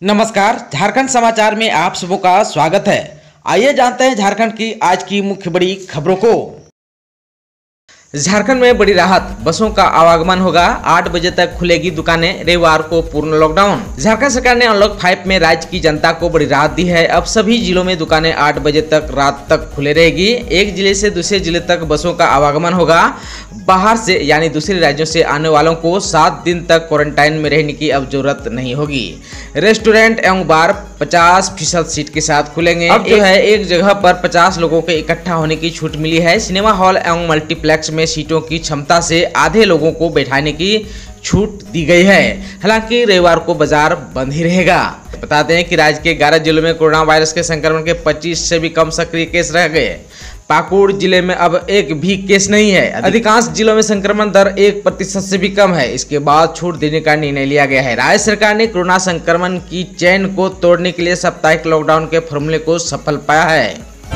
नमस्कार, झारखंड समाचार में आप सबों का स्वागत है। आइए जानते हैं झारखंड की आज की मुख्य बड़ी खबरों को। झारखंड में बड़ी राहत, बसों का आवागमन होगा। 8 बजे तक खुलेगी दुकानें, रविवार को पूर्ण लॉकडाउन। झारखंड सरकार ने अनलॉक 5 में राज्य की जनता को बड़ी राहत दी है। अब सभी जिलों में दुकानें 8 बजे तक रात तक खुले रहेगी। एक जिले से दूसरे जिले तक बसों का आवागमन होगा। बाहर से यानी दूसरे राज्यों से आने वालों को 7 दिन तक क्वारंटाइन में रहने की अब जरूरत नहीं होगी। रेस्टोरेंट एवं बार 50% सीट के साथ खुलेंगे। अब जो है एक जगह पर 50 लोगों के इकट्ठा होने की छूट मिली है। सिनेमा हॉल एवं मल्टीप्लेक्स में सीटों की क्षमता से आधे लोगों को बैठाने की छूट दी गई है। हालांकि रविवार को बाजार बंद ही रहेगा। बता दें कि राज्य के 11 जिलों में कोरोना वायरस के संक्रमण के 25 से भी कम सक्रिय केस रह गए। पाकुड़ जिले में अब एक भी केस नहीं है। अधिकांश जिलों में संक्रमण दर 1% से भी कम है। इसके बाद छूट देने का निर्णय लिया गया है। राज्य सरकार ने कोरोना संक्रमण की चेन को तोड़ने के लिए साप्ताहिक लॉकडाउन के फॉर्मूले को सफल पाया है।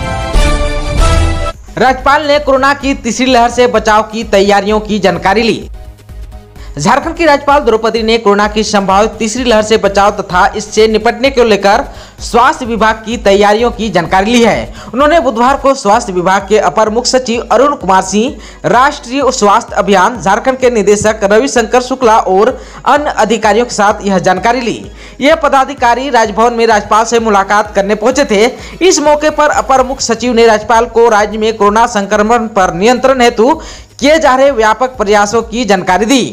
राज्यपाल ने कोरोना की तीसरी लहर से बचाव की तैयारियों की जानकारी ली। झारखंड की राज्यपाल द्रौपदी ने कोरोना की संभावित तीसरी लहर से बचाव तथा इससे निपटने को लेकर स्वास्थ्य विभाग की तैयारियों की जानकारी ली है। उन्होंने बुधवार को स्वास्थ्य विभाग के अपर मुख्य सचिव अरुण कुमार सिंह, राष्ट्रीय स्वास्थ्य अभियान झारखंड के निदेशक रविशंकर शुक्ला और अन्य अधिकारियों के साथ यह जानकारी ली। यह पदाधिकारी राजभवन में राज्यपाल से मुलाकात करने पहुंचे थे। इस मौके पर अपर मुख्य सचिव ने राज्यपाल को राज्य में कोरोना संक्रमण पर नियंत्रण हेतु किए जा रहे व्यापक प्रयासों की जानकारी दी।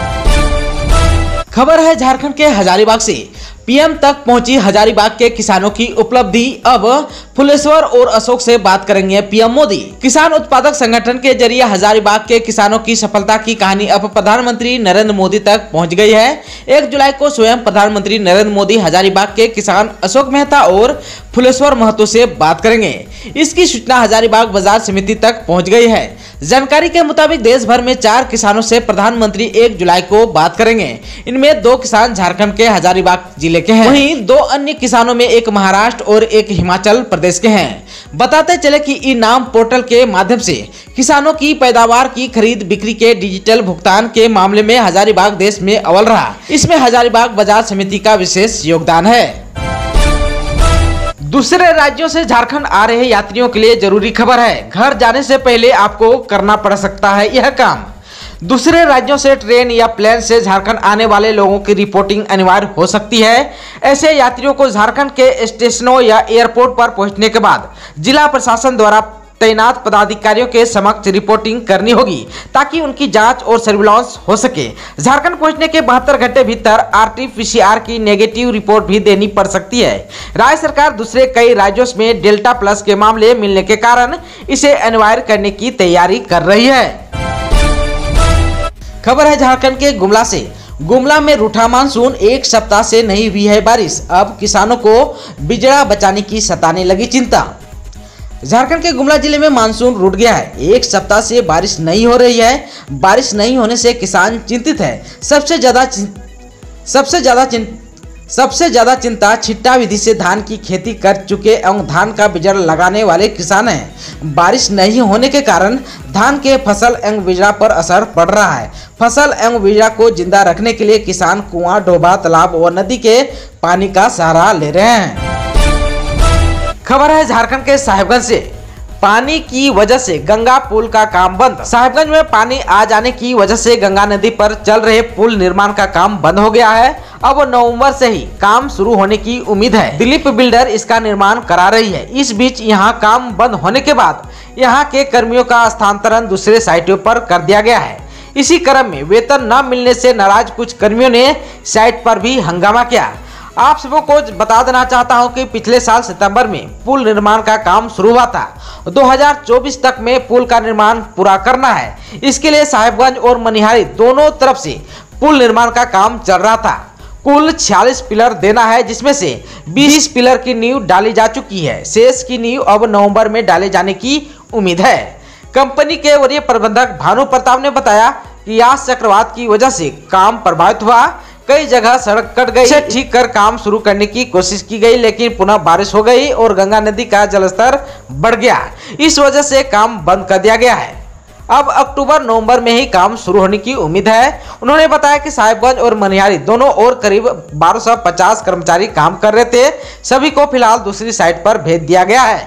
खबर है झारखंड के हजारीबाग से। पीएम तक पहुंची हजारीबाग के किसानों की उपलब्धि। अब फुलेश्वर और अशोक से बात करेंगे पीएम मोदी। किसान उत्पादक संगठन के जरिए हजारीबाग के किसानों की सफलता की कहानी अब प्रधानमंत्री नरेंद्र मोदी तक पहुंच गई है। 1 जुलाई को स्वयं प्रधानमंत्री नरेंद्र मोदी हजारीबाग के किसान अशोक मेहता और फुलेश्वर महतो से बात करेंगे। इसकी सूचना हजारीबाग बाजार समिति तक पहुंच गई है। जानकारी के मुताबिक देश भर में 4 किसानों से प्रधानमंत्री 1 जुलाई को बात करेंगे। इनमें 2 किसान झारखंड के हजारीबाग जिले के हैं। वहीं 2 अन्य किसानों में एक महाराष्ट्र और एक हिमाचल प्रदेश के हैं। बताते चले कि ई नाम पोर्टल के माध्यम से किसानों की पैदावार की खरीद बिक्री के डिजिटल भुगतान के मामले में हजारीबाग देश में अव्वल रहा। इसमें हजारीबाग बाजार समिति का विशेष योगदान है। दूसरे राज्यों से झारखंड आ रहे यात्रियों के लिए जरूरी खबर है। घर जाने से पहले आपको करना पड़ सकता है यह काम। दूसरे राज्यों से ट्रेन या प्लेन से झारखंड आने वाले लोगों की रिपोर्टिंग अनिवार्य हो सकती है। ऐसे यात्रियों को झारखंड के स्टेशनों या एयरपोर्ट पर पहुंचने के बाद जिला प्रशासन द्वारा तैनात पदाधिकारियों के समक्ष रिपोर्टिंग करनी होगी ताकि उनकी जांच और सर्विलांस हो सके। झारखंड पहुंचने के 72 घंटे भीतर RT-PCR की नेगेटिव रिपोर्ट भी देनी पड़ सकती है। राज्य सरकार दूसरे कई राज्यों में डेल्टा प्लस के मामले मिलने के कारण इसे अनिवार्य करने की तैयारी कर रही है। खबर है झारखंड के गुमला से। गुमला में रूठा मानसून, 1 सप्ताह से नहीं हुई है बारिश। अब किसानों को बिजड़ा बचाने की सताने लगी चिंता। झारखंड के गुमला जिले में मानसून रुक गया है। 1 सप्ताह से बारिश नहीं हो रही है। बारिश नहीं होने से किसान चिंतित है। सबसे ज्यादा चिंता छिट्टा विधि से धान की खेती कर चुके एवं धान का बिजड़ लगाने वाले किसान हैं। बारिश नहीं होने के कारण धान के फसल एवं बिजड़ा पर असर पड़ रहा है। फसल एवं बिजड़ा को जिंदा रखने के लिए किसान कुआं, डोबा, तालाब और नदी के पानी का सहारा ले रहे हैं। खबर है झारखंड के साहिबगंज से। पानी की वजह से गंगा पुल का काम बंद। साहिबगंज में पानी आ जाने की वजह से गंगा नदी पर चल रहे पुल निर्माण का काम बंद हो गया है। अब नवंबर से ही काम शुरू होने की उम्मीद है। दिलीप बिल्डर इसका निर्माण करा रही है। इस बीच यहां काम बंद होने के बाद यहां के कर्मियों का स्थानांतरण दूसरे साइटों पर कर दिया गया है। इसी क्रम में वेतन न मिलने से नाराज कुछ कर्मियों ने साइट पर भी हंगामा किया। आप सबको को बता देना चाहता हूं कि पिछले साल सितंबर में पुल निर्माण का काम शुरू हुआ था। 2024 तक में पुल का निर्माण पूरा करना है। इसके लिए साहिबगंज और मनिहारी दोनों तरफ से पुल निर्माण का काम चल रहा था। कुल 46 पिलर देना है, जिसमें से 20 पिलर की नींव डाली जा चुकी है। शेष की नींव अब नवंबर में डाले जाने की उम्मीद है। कंपनी के वरीय प्रबंधक भानु प्रताप ने बताया कि यास चक्रवात की वजह से काम प्रभावित हुआ। कई जगह सड़क कट गई। इसे ठीक कर काम शुरू करने की कोशिश की गई, लेकिन पुनः बारिश हो गई और गंगा नदी का जलस्तर बढ़ गया। इस वजह से काम बंद कर दिया गया है। अब अक्टूबर नवंबर में ही काम शुरू होने की उम्मीद है। उन्होंने बताया कि साहिबगंज और मनिहारी दोनों ओर करीब 1250 कर्मचारी काम कर रहे थे। सभी को फिलहाल दूसरी साइट पर भेज दिया गया है।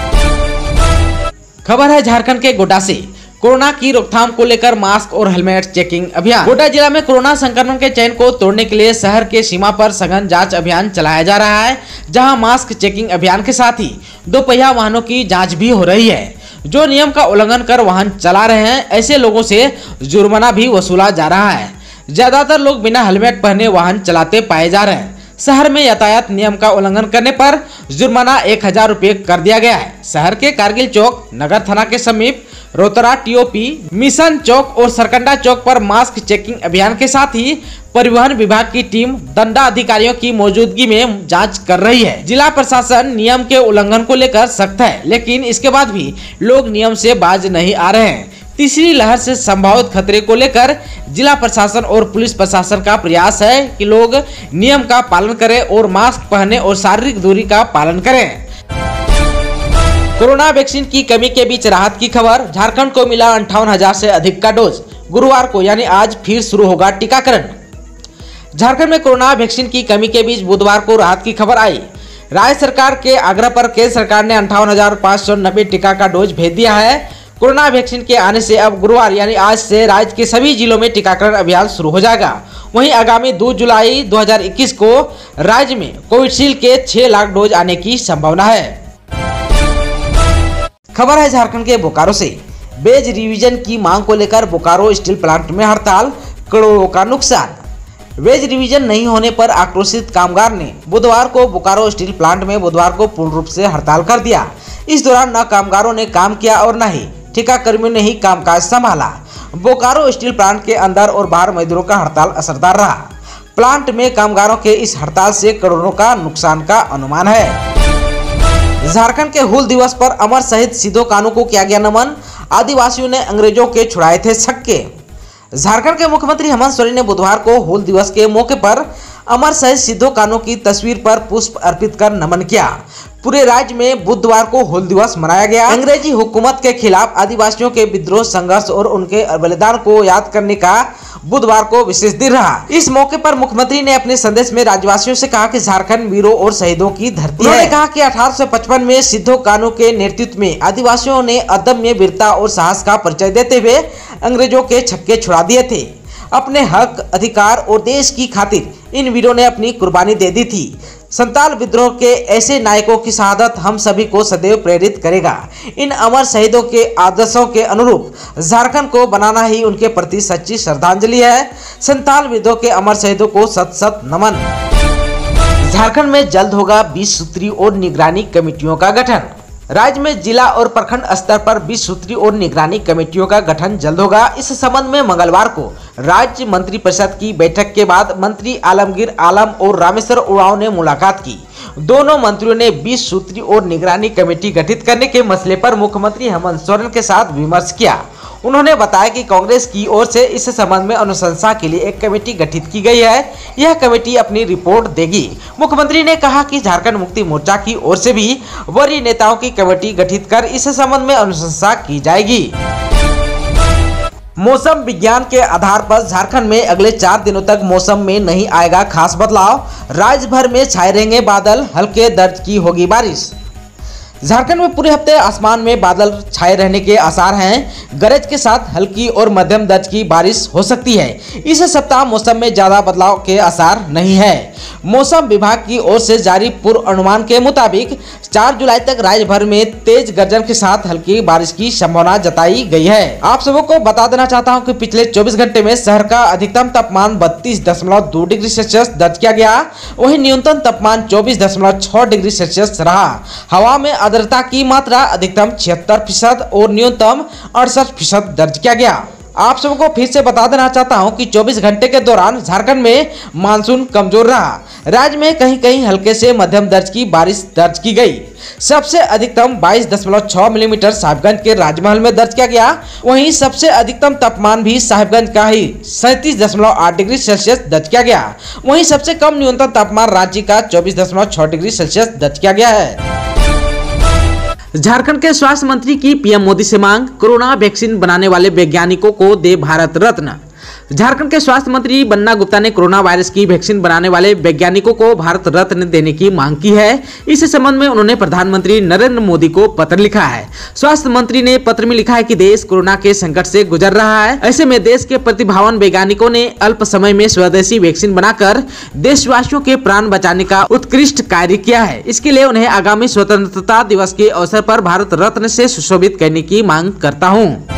खबर है झारखंड के गोड्डा से। कोरोना की रोकथाम को लेकर मास्क और हेलमेट चेकिंग अभियान। गोड्डा जिला में कोरोना संक्रमण के चेन को तोड़ने के लिए शहर के सीमा पर सघन जांच अभियान चलाया जा रहा है, जहां मास्क चेकिंग अभियान के साथ ही दोपहिया वाहनों की जांच भी हो रही है। जो नियम का उल्लंघन कर वाहन चला रहे हैं, ऐसे लोगों से जुर्माना भी वसूला जा रहा है। ज्यादातर लोग बिना हेलमेट पहने वाहन चलाते पाए जा रहे हैं। शहर में यातायात नियम का उल्लंघन करने पर जुर्माना 1000 रुपये कर दिया गया है। शहर के कारगिल चौक, नगर थाना के समीप रोतरा टीओपी, मिशन चौक और सरकंडा चौक पर मास्क चेकिंग अभियान के साथ ही परिवहन विभाग की टीम दंडाधिकारियों की मौजूदगी में जांच कर रही है। जिला प्रशासन नियम के उल्लंघन को लेकर सख्त है, लेकिन इसके बाद भी लोग नियम से बाज नहीं आ रहे हैं। तीसरी लहर से संभावित खतरे को लेकर जिला प्रशासन और पुलिस प्रशासन का प्रयास है कि लोग नियम का पालन करें और मास्क पहने और शारीरिक दूरी का पालन करें। कोरोना वैक्सीन की कमी के बीच राहत की खबर। झारखंड को मिला 58,000 से अधिक का डोज। गुरुवार को यानी आज फिर शुरू होगा टीकाकरण। झारखंड में कोरोना वैक्सीन की कमी के बीच बुधवार को राहत की खबर आई। राज्य सरकार के आग्रह पर केंद्र सरकार ने 58,590 टीका का डोज भेज दिया है। कोरोना वैक्सीन के आने से अब गुरुवार यानी आज से राज्य के सभी जिलों में टीकाकरण अभियान शुरू हो जाएगा। वहीं आगामी 2 जुलाई 2021 को राज्य में कोविशील्ड के 6 लाख डोज आने की संभावना है। खबर है झारखंड के बोकारो से। वेज रिवीजन की मांग को लेकर बोकारो स्टील प्लांट में हड़ताल, करोड़ों का नुकसान। वेज रिवीजन नहीं होने पर आक्रोशित कामगार ने बुधवार को बोकारो स्टील प्लांट में बुधवार को पूर्ण रूप से हड़ताल कर दिया। इस दौरान न कामगारों ने काम किया और न ही ठेका कर्मियों ने ही कामकाज संभाला। बोकारो स्टील प्लांट के अंदर और बाहर मजदूरों का हड़ताल असरदार रहा। प्लांट में कामगारों के इस हड़ताल से करोड़ों का नुकसान का अनुमान है। झारखंड के हूल दिवस पर अमर शहीद सिद्धो कान्हू को किया गया नमन। आदिवासियों ने अंग्रेजों के छुड़ाए थे छक्के। झारखंड के मुख्यमंत्री हेमंत सोरेन ने बुधवार को हूल दिवस के मौके पर अमर शहीद सिद्धो कान्हू की तस्वीर पर पुष्प अर्पित कर नमन किया। पूरे राज्य में बुधवार को हूल दिवस मनाया गया। अंग्रेजी हुकूमत के खिलाफ आदिवासियों के विद्रोह, संघर्ष और उनके बलिदान को याद करने का बुधवार को विशेष दिन रहा। इस मौके पर मुख्यमंत्री ने अपने संदेश में राज्यवासियों से कहा कि झारखंड वीरों और शहीदों की धरती है। उन्होंने कहा कि 1855 में सिद्धो कान्हू के नेतृत्व में आदिवासियों ने अदम्य वीरता और साहस का परिचय देते हुए अंग्रेजों के छक्के छुड़ा दिए थे। अपने हक, अधिकार और देश की खातिर इन वीरों ने अपनी कुर्बानी दे दी थी। संताल विद्रोह के ऐसे नायकों की शहादत हम सभी को सदैव प्रेरित करेगा। इन अमर शहीदों के आदर्शों के अनुरूप झारखंड को बनाना ही उनके प्रति सच्ची श्रद्धांजलि है। संताल विद्रोह के अमर शहीदों को सत सत नमन। झारखंड में जल्द होगा 20 सूत्री और निगरानी कमेटियों का गठन। राज्य में जिला और प्रखंड स्तर पर 20 सूत्री और निगरानी कमेटियों का गठन जल्द होगा। इस संबंध में मंगलवार को राज्य मंत्रिपरिषद की बैठक के बाद मंत्री आलमगीर आलम और रामेश्वर उरांव ने मुलाकात की। दोनों मंत्रियों ने 20 सूत्री और निगरानी कमेटी गठित करने के मसले पर मुख्यमंत्री हेमंत सोरेन के साथ विमर्श किया। उन्होंने बताया कि कांग्रेस की ओर से इस संबंध में अनुशंसा के लिए एक कमेटी गठित की गई है। यह कमेटी अपनी रिपोर्ट देगी। मुख्यमंत्री ने कहा कि झारखंड मुक्ति मोर्चा की ओर से भी वरीय नेताओं की कमेटी गठित कर इस संबंध में अनुशंसा की जाएगी। मौसम विज्ञान के आधार पर झारखंड में अगले 4 दिनों तक मौसम में नहीं आएगा खास बदलाव। राज्य भर में छाए रहेंगे बादल, हल्के दर्ज की होगी बारिश। झारखंड में पूरे हफ्ते आसमान में बादल छाए रहने के आसार हैं। गरज के साथ हल्की और मध्यम दर्ज की बारिश हो सकती है। इस सप्ताह मौसम में ज्यादा बदलाव के आसार नहीं है। मौसम विभाग की ओर से जारी पूर्व अनुमान के मुताबिक 4 जुलाई तक राज्य भर में तेज गर्जन के साथ हल्की बारिश की संभावना जताई गई है। आप सबको बता देना चाहता हूं कि पिछले 24 घंटे में शहर का अधिकतम तापमान 32.2 डिग्री सेल्सियस दर्ज किया गया। वहीं न्यूनतम तापमान 24.6 डिग्री सेल्सियस रहा। हवा में आर्द्रता की मात्रा अधिकतम 76% और न्यूनतम 68% दर्ज किया गया। आप सबको फिर से बता देना चाहता हूं कि 24 घंटे के दौरान झारखंड में मानसून कमजोर रहा। राज्य में कहीं कहीं हल्के से मध्यम दर्ज की बारिश दर्ज की गई। सबसे अधिकतम 22.6 मिलीमीटर साहिबगंज के राजमहल में दर्ज किया गया। वहीं सबसे अधिकतम तापमान भी साहिबगंज का ही 37.8 डिग्री सेल्सियस दर्ज किया गया। वहीं सबसे कम न्यूनतम तापमान रांची का 24.6 डिग्री सेल्सियस दर्ज किया गया है। झारखंड के स्वास्थ्य मंत्री की पीएम मोदी से मांग, कोरोना वैक्सीन बनाने वाले वैज्ञानिकों को दे भारत रत्न। झारखंड के स्वास्थ्य मंत्री बन्ना गुप्ता ने कोरोना वायरस की वैक्सीन बनाने वाले वैज्ञानिकों को भारत रत्न देने की मांग की है। इस संबंध में उन्होंने प्रधानमंत्री नरेंद्र मोदी को पत्र लिखा है। स्वास्थ्य मंत्री ने पत्र में लिखा है कि देश कोरोना के संकट से गुजर रहा है। ऐसे में देश के प्रतिभावान वैज्ञानिकों ने अल्प समय में स्वदेशी वैक्सीन बनाकर देशवासियों के प्राण बचाने का उत्कृष्ट कार्य किया है। इसके लिए उन्हें आगामी स्वतंत्रता दिवस के अवसर पर भारत रत्न से सुशोभित करने की मांग करता हूँ।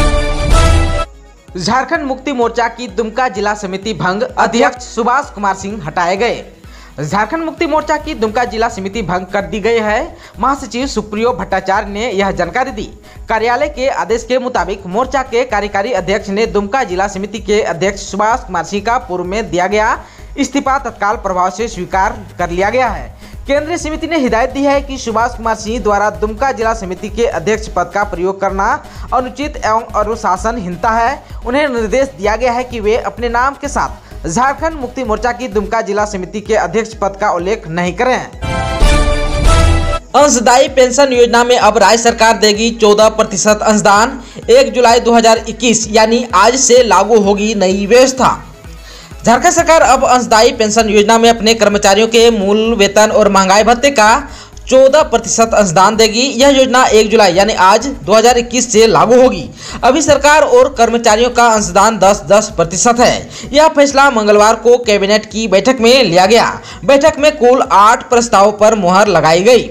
झारखंड मुक्ति मोर्चा की दुमका जिला समिति भंग, अध्यक्ष सुभाष कुमार सिंह हटाए गए। झारखंड मुक्ति मोर्चा की दुमका जिला समिति भंग कर दी गई है। महासचिव सुप्रियो भट्टाचार्य ने यह जानकारी दी। कार्यालय के आदेश के मुताबिक मोर्चा के कार्यकारी अध्यक्ष ने दुमका जिला समिति के अध्यक्ष सुभाष कुमार सिंह का पूर्व में दिया गया इस्तीफा तत्काल प्रभाव से स्वीकार कर लिया गया है। केंद्रीय समिति ने हिदायत दी है कि सुभाष कुमार सिंह द्वारा दुमका जिला समिति के अध्यक्ष पद का प्रयोग करना अनुचित एवं अनुशासनहीनता है। उन्हें निर्देश दिया गया है कि वे अपने नाम के साथ झारखंड मुक्ति मोर्चा की दुमका जिला समिति के अध्यक्ष पद का उल्लेख नहीं करें। अंशदायी पेंशन योजना में अब राज्य सरकार देगी 14% अंशदान। 1 जुलाई 2021 यानी आज से लागू होगी नई व्यवस्था। झारखंड सरकार अब अंशदायी पेंशन योजना में अपने कर्मचारियों के मूल वेतन और महंगाई भत्ते का 14% अंशदान देगी। यह योजना 1 जुलाई यानी आज 2021 से लागू होगी। अभी सरकार और कर्मचारियों का अंशदान 10-10% है। यह फैसला मंगलवार को कैबिनेट की बैठक में लिया गया। बैठक में कुल 8 प्रस्तावों पर मुहर लगाई गई।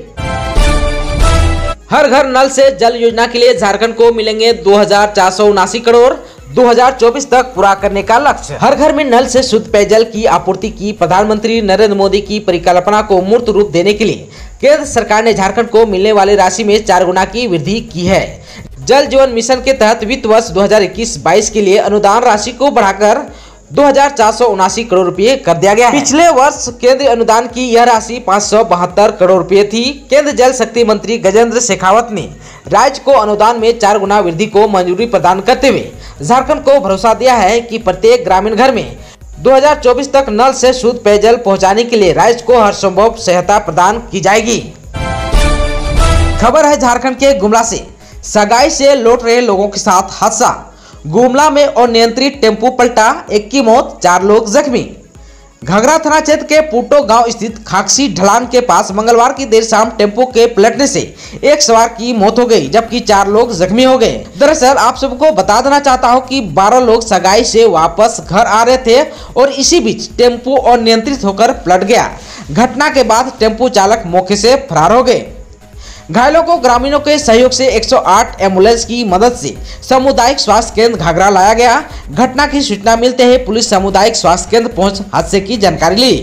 हर घर नल से जल योजना के लिए झारखंड को मिलेंगे 2479 करोड़। 2024 तक पूरा करने का लक्ष्य। हर घर में नल से शुद्ध पेयजल की आपूर्ति की प्रधानमंत्री नरेंद्र मोदी की परिकल्पना को मूर्त रूप देने के लिए केंद्र सरकार ने झारखंड को मिलने वाली राशि में 4 गुना की वृद्धि की है। जल जीवन मिशन के तहत वित्त वर्ष 2021-22 के लिए अनुदान राशि को बढ़ाकर 2479 करोड़ रुपए कर दिया गया है। पिछले वर्ष केंद्रीय अनुदान की यह राशि 572 करोड़ रुपए थी। केंद्र जल शक्ति मंत्री गजेंद्र शेखावत ने राज्य को अनुदान में 4 गुना वृद्धि को मंजूरी प्रदान करते हुए झारखंड को भरोसा दिया है कि प्रत्येक ग्रामीण घर में 2024 तक नल से शुद्ध पेयजल पहुंचाने के लिए राज्य को हर संभव सहायता प्रदान की जाएगी। खबर है झारखंड के गुमला से। सगाई से लौट रहे लोगों के साथ हादसा। गुमला में अनियंत्रित टेम्पो पलटा, 1 की मौत, 4 लोग जख्मी। घघरा थाना क्षेत्र के पुटो गांव स्थित खाकसी ढलान के पास मंगलवार की देर शाम टेम्पो के पलटने से एक सवार की मौत हो गई जबकि 4 लोग जख्मी हो गए। दरअसल आप सबको बता देना चाहता हूं कि 12 लोग सगाई से वापस घर आ रहे थे और इसी बीच टेम्पो अनियंत्रित होकर पलट गया। घटना के बाद टेम्पो चालक मौके से फरार हो गए। घायलों को ग्रामीणों के सहयोग से 108 एम्बुलेंस की मदद से सामुदायिक स्वास्थ्य केंद्र घाघरा लाया गया। घटना की सूचना मिलते ही पुलिस सामुदायिक स्वास्थ्य केंद्र पहुंच हादसे की जानकारी ली।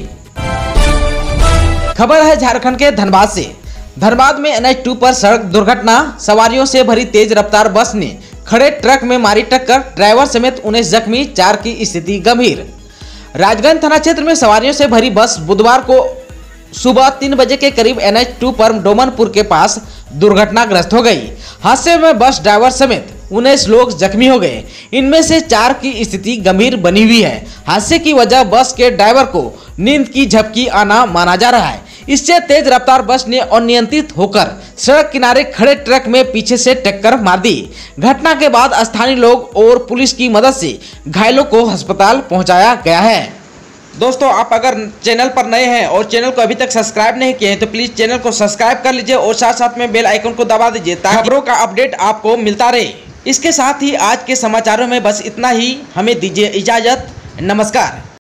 खबर है झारखंड के धनबाद से। धनबाद में NH2 पर सड़क दुर्घटना। सवारियों से भरी तेज रफ्तार बस ने खड़े ट्रक में मारी टक्कर। ड्राइवर समेत 19 जख्मी, 4 की स्थिति गंभीर। राजगंज थाना क्षेत्र में सवारियों से भरी बस बुधवार को सुबह 3 बजे के करीब NH2 पर डोमनपुर के पास दुर्घटनाग्रस्त हो गई। हादसे में बस ड्राइवर समेत 19 लोग जख्मी हो गए। इनमें से 4 की स्थिति गंभीर बनी हुई है। हादसे की वजह बस के ड्राइवर को नींद की झपकी आना माना जा रहा है। इससे तेज रफ्तार बस ने अनियंत्रित होकर सड़क किनारे खड़े ट्रक में पीछे से टक्कर मार दी। घटना के बाद स्थानीय लोग और पुलिस की मदद से घायलों को अस्पताल पहुंचाया गया है। दोस्तों, आप अगर चैनल पर नए हैं और चैनल को अभी तक सब्सक्राइब नहीं किए हैं तो प्लीज चैनल को सब्सक्राइब कर लीजिए और साथ साथ में बेल आइकन को दबा दीजिए ताकि खबरों का अपडेट आपको मिलता रहे। इसके साथ ही आज के समाचारों में बस इतना ही। हमें दीजिए इजाजत। नमस्कार।